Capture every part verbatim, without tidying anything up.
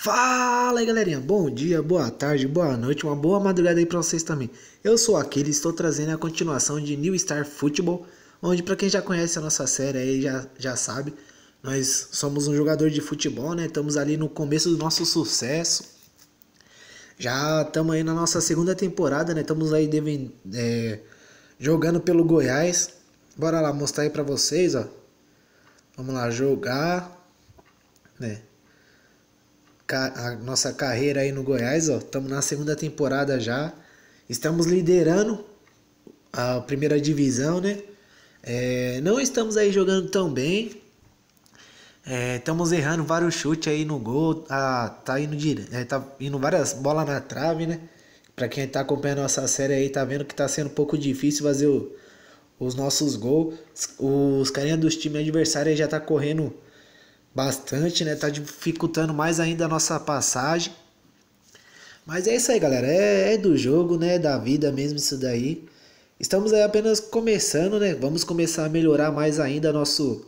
Fala aí galerinha, bom dia, boa tarde, boa noite, uma boa madrugada aí pra vocês também. Eu sou aquele e estou trazendo a continuação de New Star Football, onde pra quem já conhece a nossa série aí já, já sabe, nós somos um jogador de futebol, né? Estamos ali no começo do nosso sucesso, já estamos aí na nossa segunda temporada, né? Estamos aí devem, é, jogando pelo Goiás. Bora lá mostrar aí pra vocês, ó. Vamos lá jogar, né? A nossa carreira aí no Goiás, ó, estamos na segunda temporada já, estamos liderando a primeira divisão, né? É, não estamos aí jogando tão bem, é, estamos errando vários chutes aí no gol, ah, tá indo dire... é, tá indo várias bolas na trave, né? Para quem tá acompanhando a nossa série aí, tá vendo que tá sendo um pouco difícil fazer o... os nossos gols. Os carinha dos times adversários aí já tá correndo bastante, né? Tá dificultando mais ainda a nossa passagem. Mas é isso aí, galera. É, é do jogo, né? Da vida mesmo isso daí. Estamos aí apenas começando, né? Vamos começar a melhorar mais ainda nosso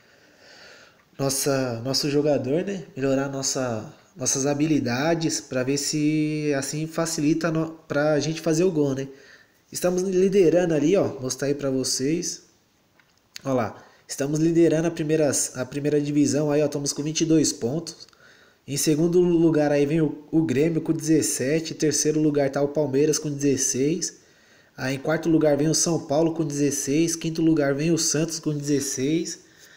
nossa nosso jogador, né? Melhorar nossa nossas habilidades para ver se assim facilita no, pra gente fazer o gol, né? Estamos liderando ali, ó. Vou mostrar aí para vocês. Olha lá. Estamos liderando a primeira, a primeira divisão aí, ó, estamos com vinte e dois pontos. Em segundo lugar aí vem o, o Grêmio com dezessete. Em terceiro lugar tá o Palmeiras com dezesseis. Aí em quarto lugar vem o São Paulo com dezesseis. Quinto lugar vem o Santos com dezesseis.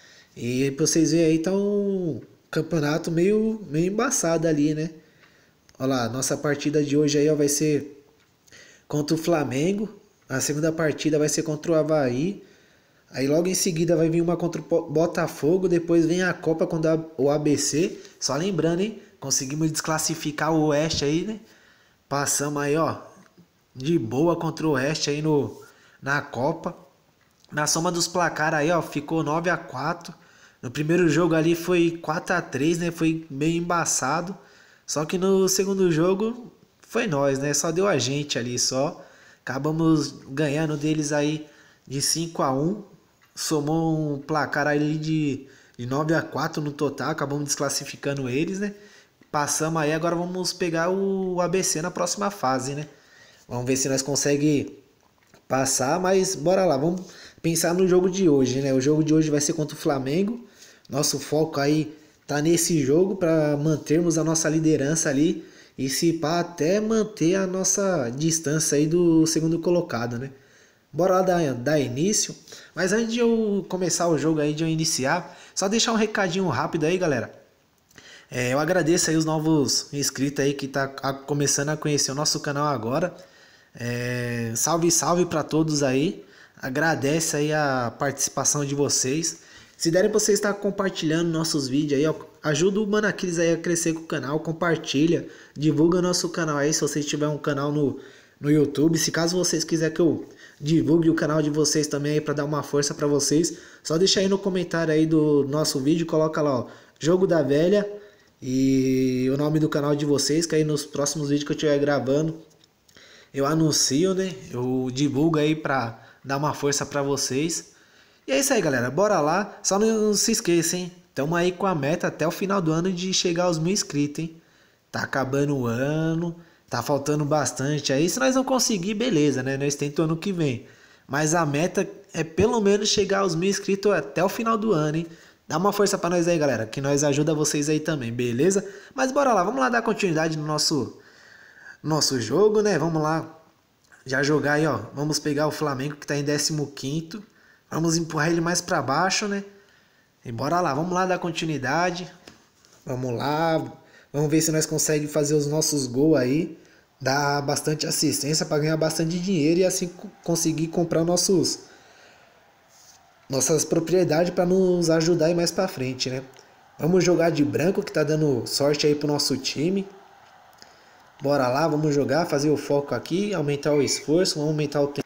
E pra vocês verem aí tá um campeonato meio, meio embaçado ali, né? Olha lá, nossa partida de hoje aí, ó, vai ser contra o Flamengo. A segunda partida vai ser contra o Avaí. Aí logo em seguida vai vir uma contra o Botafogo, depois vem a Copa contra o A B C. Só lembrando, hein? Conseguimos desclassificar o Oeste aí, né? Passamos aí, ó, de boa contra o Oeste aí no, na Copa. Na soma dos placares aí, ó, ficou nove a quatro. No primeiro jogo ali foi quatro a três, né? Foi meio embaçado. Só que no segundo jogo foi nós, né? Só deu a gente ali, só. Acabamos ganhando deles aí de cinco a um. Somou um placar ali de, de nove a quatro no total, acabamos desclassificando eles, né? Passamos aí, agora vamos pegar o A B C na próxima fase, né? Vamos ver se nós conseguimos passar, mas bora lá, vamos pensar no jogo de hoje, né? O jogo de hoje vai ser contra o Flamengo. Nosso foco aí tá nesse jogo para mantermos a nossa liderança ali e se pá até manter a nossa distância aí do segundo colocado, né? Bora lá dar, dar início. Mas antes de eu começar o jogo aí, de eu iniciar, só deixar um recadinho rápido aí, galera. É, eu agradeço aí os novos inscritos aí que tá começando a conhecer o nosso canal agora. É, salve, salve para todos aí. Agradece aí a participação de vocês. Se derem pra vocês estar compartilhando nossos vídeos aí, ó, ajuda o Mano Aquiles aí a crescer com o canal, compartilha, divulga nosso canal aí se vocês tiverem um canal no, no YouTube. Se caso vocês quiserem que eu divulgue o canal de vocês também aí para dar uma força para vocês, só deixa aí no comentário aí do nosso vídeo, coloca lá, ó, Jogo da Velha e o nome do canal de vocês, que aí nos próximos vídeos que eu estiver gravando eu anuncio, né? Eu divulgo aí para dar uma força para vocês. E é isso aí, galera, bora lá. Só não se esqueça, hein? Estamos aí com a meta até o final do ano de chegar aos mil inscritos, hein? Tá acabando o ano, tá faltando bastante aí. Se nós não conseguir, beleza, né? Nós tentamos ano que vem. Mas a meta é pelo menos chegar aos mil inscritos até o final do ano, hein? Dá uma força pra nós aí, galera, que nós ajuda vocês aí também, beleza? Mas bora lá, vamos lá dar continuidade no nosso, nosso jogo, né? Vamos lá já jogar aí, ó. Vamos pegar o Flamengo que tá em décimo quinto. Vamos empurrar ele mais pra baixo, né? E bora lá, vamos lá dar continuidade. Vamos lá. Vamos ver se nós conseguimos fazer os nossos gols aí. Dar bastante assistência para ganhar bastante dinheiro e assim conseguir comprar nossos nossas propriedades para nos ajudar aí mais para frente, né? Vamos jogar de branco que tá dando sorte aí pro nosso time. Bora lá, vamos jogar, fazer o foco aqui, aumentar o esforço, vamos aumentar o tempo.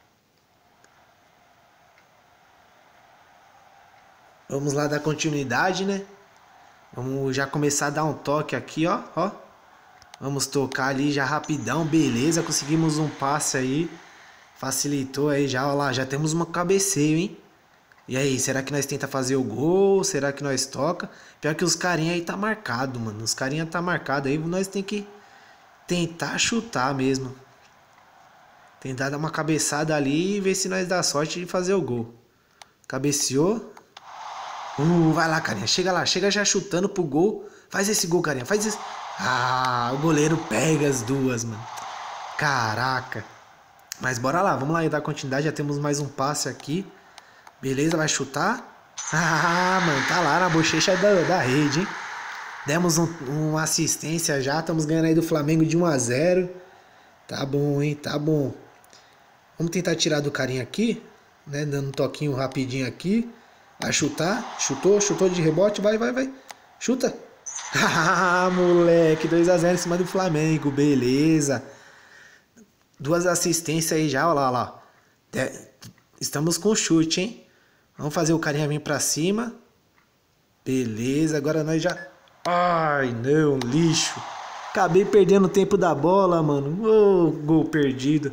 Vamos lá dar continuidade, né? Vamos já começar a dar um toque aqui, ó, ó. Vamos tocar ali já rapidão, beleza, conseguimos um passe aí. Facilitou aí já, ó lá, já temos uma cabeceio, hein? E aí, será que nós tenta fazer o gol? Será que nós toca? Pior que os carinha aí tá marcado, mano. Os carinha tá marcado aí, nós tem que tentar chutar mesmo. Tentar dar uma cabeçada ali e ver se nós dá sorte de fazer o gol. Cabeceou. Uh, vai lá, carinha. Chega lá, chega já chutando pro gol. Faz esse gol, carinha. Faz esse. Ah, o goleiro pega as duas, mano. Caraca. Mas bora lá, vamos lá dar continuidade. Já temos mais um passe aqui. Beleza, vai chutar. Ah, mano, tá lá na bochecha da, da rede, hein? Demos um, uma assistência já. Estamos ganhando aí do Flamengo de um a zero. Tá bom, hein? Tá bom. Vamos tentar tirar do carinha aqui, né? Dando um toquinho rapidinho aqui. Vai chutar. Chutou, chutou de rebote. Vai, vai, vai. Chuta. Ah, moleque. dois a zero em cima do Flamengo. Beleza. Duas assistências aí já. Olha lá, olha lá. Estamos com chute, hein? Vamos fazer o carinha vir pra cima. Beleza. Agora nós já... Ai, não. Lixo. Acabei perdendo o tempo da bola, mano. Oh, gol perdido.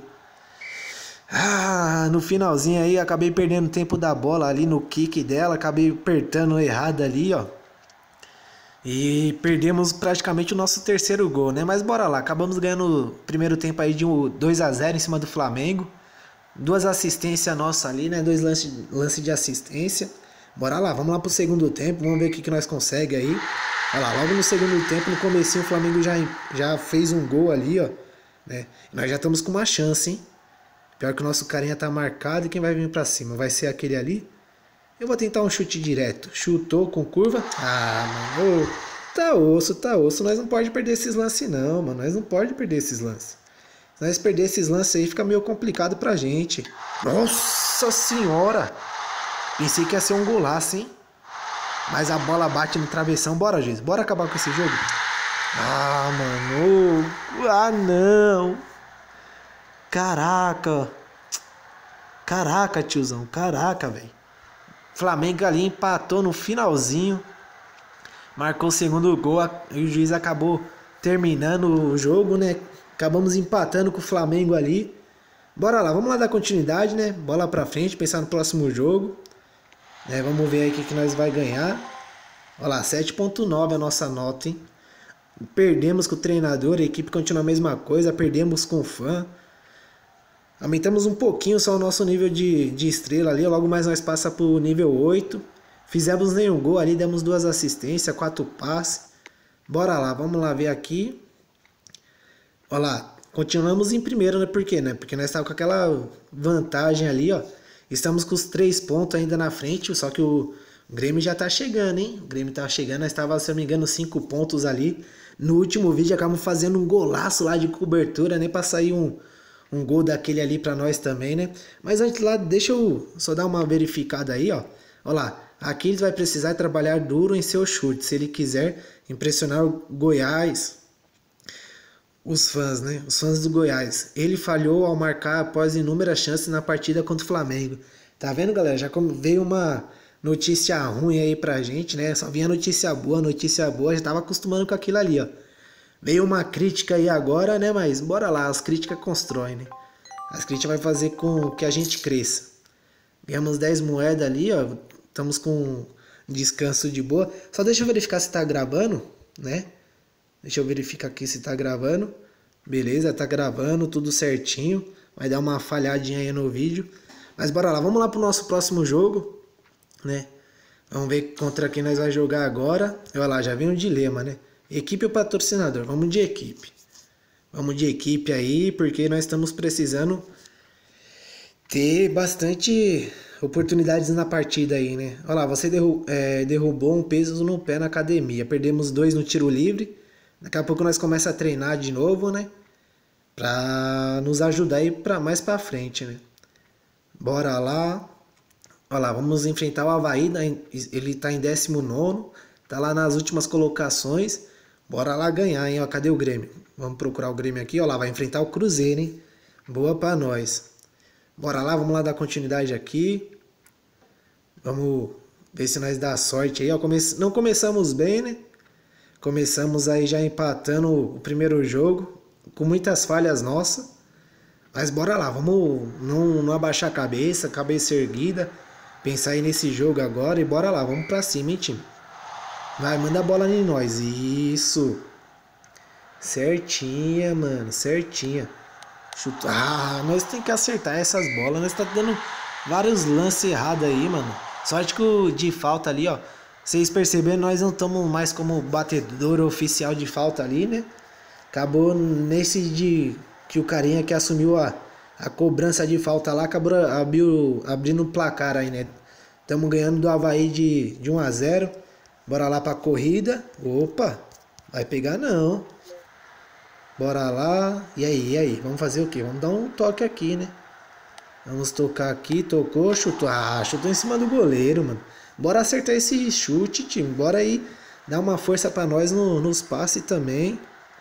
Ah, no finalzinho aí, acabei perdendo o tempo da bola ali no kick dela. Acabei apertando errado ali, ó. E perdemos praticamente o nosso terceiro gol, né? Mas bora lá. Acabamos ganhando o primeiro tempo aí de um dois a zero em cima do Flamengo. Duas assistências nossas ali, né? Dois lances lance de assistência. Bora lá, vamos lá pro segundo tempo. Vamos ver o que, que nós conseguimos aí. Olha lá, logo no segundo tempo, no comecinho, o Flamengo já, já fez um gol ali, ó. Né? E nós já estamos com uma chance, hein? Pior que o nosso carinha tá marcado e quem vai vir pra cima? Vai ser aquele ali? Eu vou tentar um chute direto. Chutou com curva. Ah, mano. Oh, tá osso, tá osso. Nós não pode perder esses lances não, mano. Nós não pode perder esses lances. Se nós perder esses lances aí, fica meio complicado pra gente. Nossa senhora! Pensei que ia ser um golaço, hein? Mas a bola bate no travessão. Bora, Jesus. Bora acabar com esse jogo. Ah, mano. Ah, não. Caraca. Caraca, tiozão. Caraca, velho. Flamengo ali empatou no finalzinho. Marcou o segundo gol. E o juiz acabou terminando o jogo, né? Acabamos empatando com o Flamengo ali. Bora lá. Vamos lá dar continuidade, né? Bola pra frente. Pensar no próximo jogo. É, vamos ver aí o que, que nós vai ganhar. Olha lá, sete ponto nove a nossa nota, hein? Perdemos com o treinador, a equipe continua a mesma coisa, perdemos com o fã. Aumentamos um pouquinho só o nosso nível de, de estrela ali, logo mais nós passa pro nível oito. Fizemos nenhum gol ali, demos duas assistências, quatro passes. Bora lá, vamos lá ver aqui. Olha lá, continuamos em primeiro, né? Por quê, né? Porque nós estávamos com aquela vantagem ali, ó. Estamos com os três pontos ainda na frente, só que o Grêmio já tá chegando, hein? O Grêmio tá chegando, nós estávamos, se eu não me engano, cinco pontos ali. No último vídeo acabamos fazendo um golaço lá de cobertura, nem pra sair um, um gol daquele ali pra nós também, né? Mas antes lá, deixa eu só dar uma verificada aí, ó. Olha lá, aqui ele vai precisar trabalhar duro em seu chute, se ele quiser impressionar o Goiás. Os fãs, né? Os fãs do Goiás. Ele falhou ao marcar após inúmeras chances na partida contra o Flamengo. Tá vendo, galera? Já veio uma notícia ruim aí pra gente, né? Só vinha notícia boa, notícia boa. Já tava acostumando com aquilo ali, ó. Veio uma crítica aí agora, né? Mas bora lá, as críticas constroem, né? As críticas vai fazer com que a gente cresça. Ganhamos dez moedas ali, ó. Estamos com descanso de boa. Só deixa eu verificar se tá gravando, né? Deixa eu verificar aqui se tá gravando. Beleza, tá gravando, tudo certinho. Vai dar uma falhadinha aí no vídeo. Mas bora lá, vamos lá pro nosso próximo jogo, né? Vamos ver contra quem nós vamos jogar agora. Olha lá, já vem um dilema, né? Equipe ou patrocinador? Vamos de equipe. Vamos de equipe aí, porque nós estamos precisando ter bastante oportunidades na partida aí, né? Olha lá, você derru é, derrubou um peso no pé na academia. Perdemos dois no tiro livre. Daqui a pouco nós começamos a treinar de novo, né? Pra nos ajudar aí pra, mais pra frente, né? Bora lá. Olha lá, vamos enfrentar o Avaí. Ele tá em décimo nono. Tá lá nas últimas colocações. Bora lá ganhar, hein? Ó, cadê o Grêmio? Vamos procurar o Grêmio aqui. Olha lá, vai enfrentar o Cruzeiro, hein? Boa pra nós. Bora lá, vamos lá dar continuidade aqui. Vamos ver se nós dá sorte aí. Ó, come... Não começamos bem, né? Começamos aí já empatando o primeiro jogo, com muitas falhas nossas. Mas bora lá, vamos não, não abaixar a cabeça, cabeça erguida. pensar aí nesse jogo agora e bora lá, vamos pra cima, hein, time. Vai, manda a bola em nós. Isso. Certinha, mano, certinha. Chuta. Ah, nós tem que acertar essas bolas. Nós tá dando vários lances errados aí, mano. Sorte que o de falta ali, ó. Vocês perceberam, nós não estamos mais como batedor oficial de falta ali, né? Acabou nesse de que o carinha que assumiu a, a cobrança de falta lá, acabou abriu, abrindo o placar aí, né? Estamos ganhando do Avaí de, de um a zero. Bora lá pra corrida. Opa, vai pegar não. Bora lá. E aí, e aí? Vamos fazer o quê? Vamos dar um toque aqui, né? Vamos tocar aqui. Tocou, chutou. Ah, chutou em cima do goleiro, mano. Bora acertar esse chute, time. Bora aí dar uma força pra nós no, nos passes também.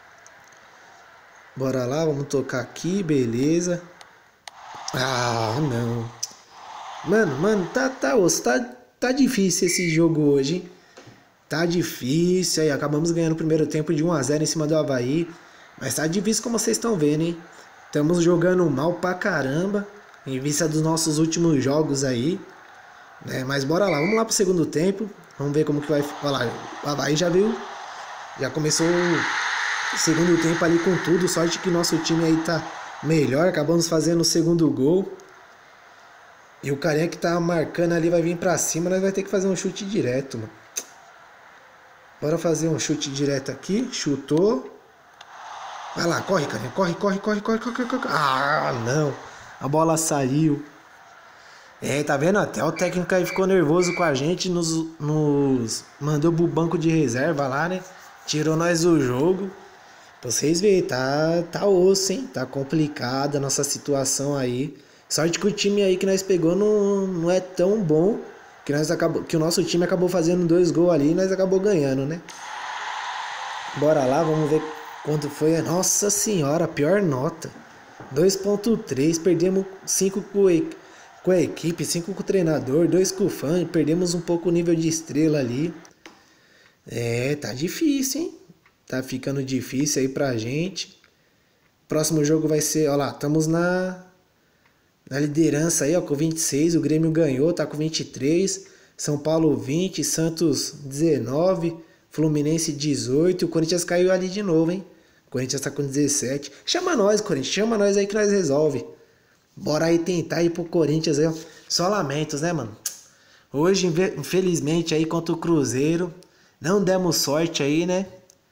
Bora lá, vamos tocar aqui, beleza. Ah, não. Mano, mano, tá, tá, osso, tá, tá difícil esse jogo hoje, hein? Tá difícil. Aí, acabamos ganhando o primeiro tempo de um a zero em cima do Avaí. Mas tá difícil como vocês estão vendo, hein? Estamos jogando mal pra caramba, em vista dos nossos últimos jogos aí. Né? Mas bora lá, vamos lá pro segundo tempo. Vamos ver como que vai... Olha lá, o Avaí já viu. Já começou o segundo tempo ali com tudo. Sorte que nosso time aí tá melhor. Acabamos fazendo o segundo gol. E o carinha que tá marcando ali vai vir pra cima. Nós vai ter que fazer um chute direto, mano. Bora fazer um chute direto aqui. Chutou. Vai lá, corre, carinha. Corre, corre, corre, corre, corre, corre, corre. Ah, não. A bola saiu. É, tá vendo? Até o técnico aí ficou nervoso com a gente. Nos, nos mandou pro banco de reserva lá, né? Tirou nós do jogo. Pra vocês verem, tá, tá osso, hein? Tá complicada a nossa situação aí. Sorte que o time aí que nós pegou não, não é tão bom. Que, nós acabou, que o nosso time acabou fazendo dois gols ali e nós acabou ganhando, né? Bora lá, vamos ver quanto foi. Nossa senhora, pior nota. dois ponto três, perdemos cinco com, com a equipe, cinco com o treinador, dois com o fã. Perdemos um pouco o nível de estrela ali. É, tá difícil, hein? Tá ficando difícil aí pra gente. Próximo jogo vai ser, ó lá, estamos na... Na liderança aí, ó, com vinte e seis, o Grêmio ganhou, tá com vinte e três, São Paulo vinte, Santos dezenove, Fluminense dezoito, o Corinthians caiu ali de novo, hein? O Corinthians tá com dezessete. Chama nós, Corinthians, chama nós aí que nós resolve. Bora aí tentar ir pro Corinthians aí, ó. Só lamentos, né, mano? Hoje, infelizmente, aí contra o Cruzeiro, não demos sorte aí, né?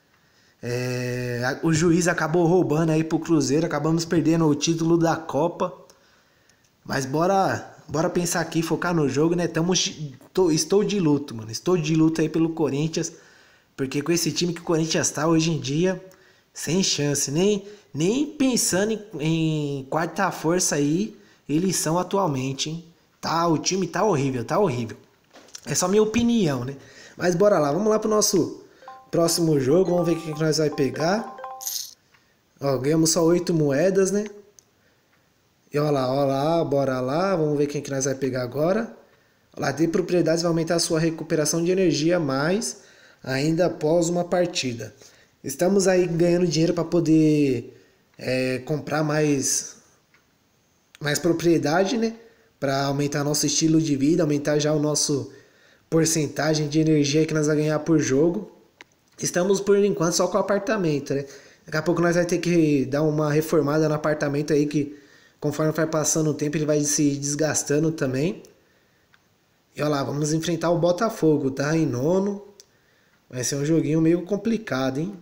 É, o juiz acabou roubando aí pro Cruzeiro, acabamos perdendo o título da Copa. Mas bora, bora pensar aqui, focar no jogo, né? Tamo, tô, estou de luto, mano. Estou de luto aí pelo Corinthians. Porque com esse time que o Corinthians tá hoje em dia, sem chance. Nem, nem pensando em, em quarta força aí, eles são atualmente, hein? Tá, o time tá horrível, tá horrível. É só minha opinião, né? Mas bora lá, vamos lá pro nosso próximo jogo. Vamos ver o que nós vai pegar. Ó, ganhamos só oito moedas, né? E olha lá, olha lá, bora lá, vamos ver quem que nós vai pegar agora. Olha lá, ter propriedades vai aumentar a sua recuperação de energia mais ainda após uma partida. Estamos aí ganhando dinheiro para poder é, comprar mais, mais propriedade, né? Para aumentar nosso estilo de vida, aumentar já o nosso porcentagem de energia que nós vamos ganhar por jogo. Estamos por enquanto só com o apartamento, né? Daqui a pouco nós vamos ter que dar uma reformada no apartamento aí que... Conforme vai passando o tempo, ele vai se desgastando também. E olha lá, vamos enfrentar o Botafogo, tá? Em nono. Vai ser um joguinho meio complicado, hein?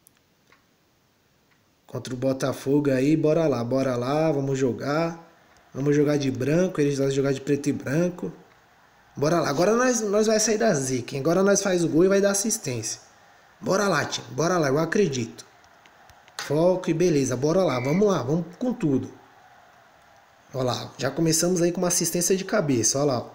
Contra o Botafogo aí, bora lá, bora lá, vamos jogar. Vamos jogar de branco, eles vão jogar de preto e branco. Bora lá, agora nós, nós vai sair da zica, hein? Agora nós faz o gol e vai dar assistência. Bora lá, time, bora lá, eu acredito. Foco e beleza, bora lá, vamos lá, vamos com tudo. Olha lá, já começamos aí com uma assistência de cabeça, olha lá.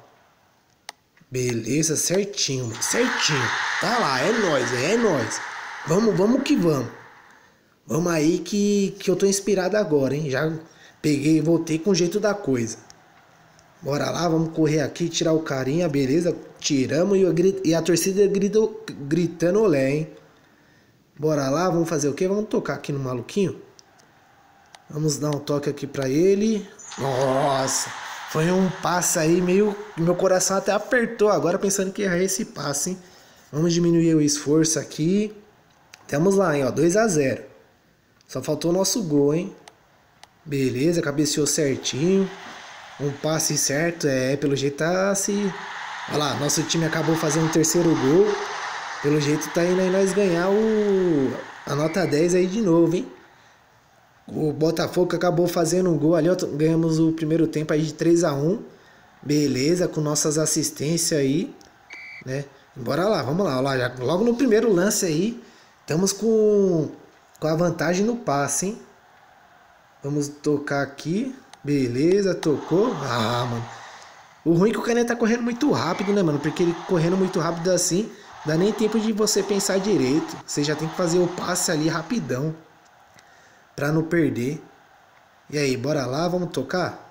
Beleza, certinho, mano, certinho. Tá lá, é nóis, é, é nóis. Vamos, vamos que vamos. Vamos aí que, que eu tô inspirado agora, hein. Já peguei, voltei com o jeito da coisa. Bora lá, vamos correr aqui, tirar o carinha, beleza. Tiramos e, eu, e a torcida gritou, gritando olé, hein. Bora lá, vamos fazer o quê? Vamos tocar aqui no maluquinho. Vamos dar um toque aqui pra ele. Nossa, Foi um passe aí meio... Meu coração até apertou agora pensando que ia errar esse passe, hein? Vamos diminuir o esforço aqui. Temos lá, hein, ó, dois a zero. Só faltou o nosso gol, hein? Beleza, cabeceou certinho. Um passe certo, é, pelo jeito tá se... Olha lá, nosso time acabou fazendo o terceiro gol. Pelo jeito tá indo aí nós ganhar o... a nota dez aí de novo, hein? O Botafogo acabou fazendo um gol ali, ó, ganhamos o primeiro tempo aí de três a um. Beleza, com nossas assistências aí, né? Bora lá, vamos lá, lá já, logo no primeiro lance aí, estamos com, com a vantagem no passe, hein? Vamos tocar aqui, beleza, tocou. Ah, mano, o ruim é que o Caneta tá correndo muito rápido, né, mano? Porque ele correndo muito rápido assim, dá nem tempo de você pensar direito. Você já tem que fazer o passe ali rapidão, pra não perder. E aí, bora lá, vamos tocar?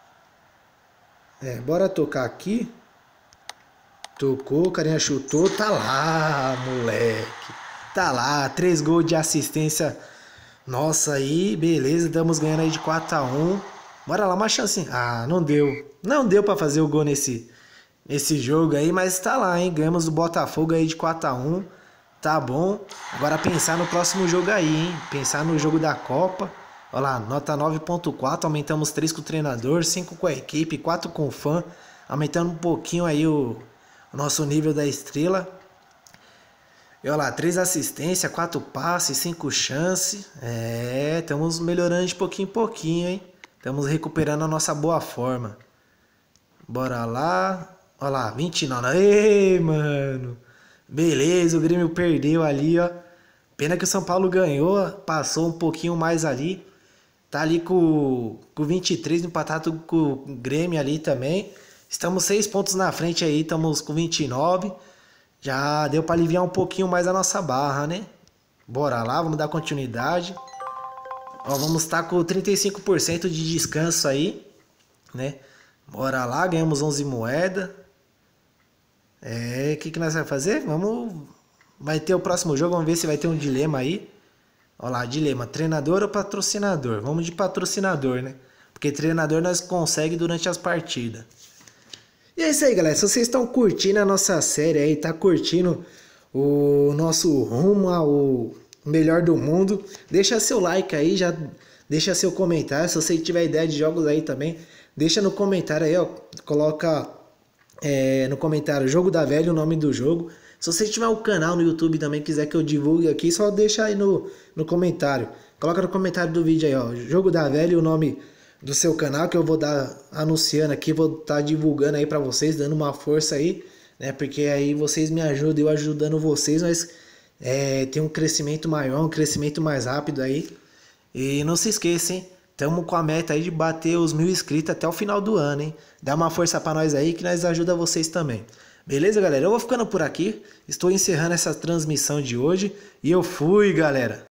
É, bora tocar aqui. Tocou, o carinha chutou, tá lá, moleque. Tá lá, três gols de assistência. Nossa, aí, beleza, estamos ganhando aí de quatro a um. Bora lá, uma chance. Ah, não deu. Não deu pra fazer o gol nesse, nesse jogo aí, mas tá lá, hein. Ganhamos do Botafogo aí de quatro a um. Tá bom. Agora pensar no próximo jogo aí, hein. Pensar no jogo da Copa. Olha lá, nota nove ponto quatro. Aumentamos três com o treinador, cinco com a equipe, quatro com o fã. Aumentando um pouquinho aí o... o nosso nível da estrela. E olha lá, três assistências, quatro passes, cinco chances. É, estamos melhorando de pouquinho em pouquinho, hein? Estamos recuperando a nossa boa forma. Bora lá. Olha lá, vinte e nove. Ei, mano. Beleza, o Grêmio perdeu ali, ó. Pena que o São Paulo ganhou, passou um pouquinho mais ali. Tá ali com, com vinte e três, empatado com o Grêmio ali também. Estamos seis pontos na frente aí, estamos com vinte e nove. Já deu para aliviar um pouquinho mais a nossa barra, né? Bora lá, vamos dar continuidade. Ó, vamos estar com trinta e cinco por cento de descanso aí, né? Bora lá, ganhamos onze moedas. É, o que, que nós vamos fazer? Vamos... Vai ter o próximo jogo, vamos ver se vai ter um dilema aí. Olha lá, dilema, treinador ou patrocinador? Vamos de patrocinador, né? Porque treinador nós conseguimos durante as partidas. E é isso aí, galera. Se vocês estão curtindo a nossa série aí, tá curtindo o nosso rumo ao melhor do mundo, deixa seu like aí, já deixa seu comentário. Se você tiver ideia de jogos aí também, deixa no comentário aí, ó. Coloca é, no comentário Jogo da Velha, o nome do jogo. Se você tiver um canal no YouTube também, quiser que eu divulgue aqui, só deixa aí no, no comentário. Coloca no comentário do vídeo aí, ó. Jogo da Velha, o nome do seu canal, que eu vou dar anunciando aqui, vou estar tá divulgando aí pra vocês, dando uma força aí, né? Porque aí vocês me ajudam, eu ajudando vocês, mas é, tem um crescimento maior, um crescimento mais rápido aí. E não se esqueça, hein? Estamos com a meta aí de bater os mil inscritos até o final do ano, hein? Dá uma força pra nós aí que nós ajuda vocês também. Beleza, galera? Eu vou ficando por aqui. Estou encerrando essa transmissão de hoje. E eu fui, galera!